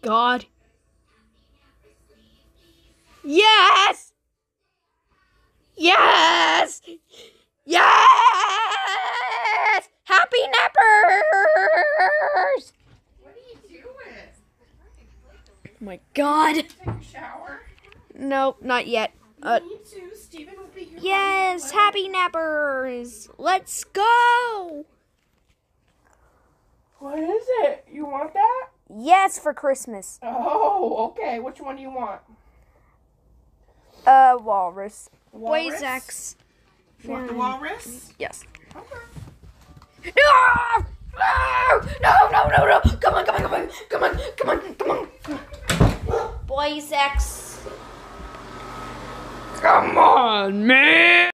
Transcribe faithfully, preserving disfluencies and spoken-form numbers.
God. Yes! Yes! Yes! Happy nappers! What are you doing? Oh my God. Take a shower. Nope, not yet. Uh, Me too. Steven will be here. yes, happy nappers. Let's go. What is it? You want that? Yes, for Christmas. Oh, okay. Which one do you want? Uh, walrus. Walrus? Boys X. You want the walrus? Yes. Okay. No! No! No! No! No! No! Come on! Come on! Come on! Come on! Come on! Come on! Boys X. Come on, man.